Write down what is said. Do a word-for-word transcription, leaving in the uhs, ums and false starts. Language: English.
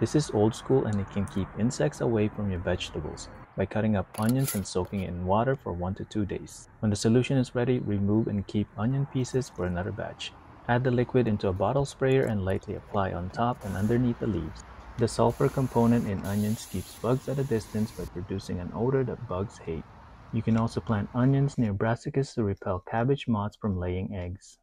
This is old school and it can keep insects away from your vegetables by cutting up onions and soaking it in water for one to two days. When the solution is ready, remove and keep onion pieces for another batch. Add the liquid into a bottle sprayer and lightly apply on top and underneath the leaves. The sulfur component in onions keeps bugs at a distance by producing an odor that bugs hate. You can also plant onions near brassicas to repel cabbage moths from laying eggs.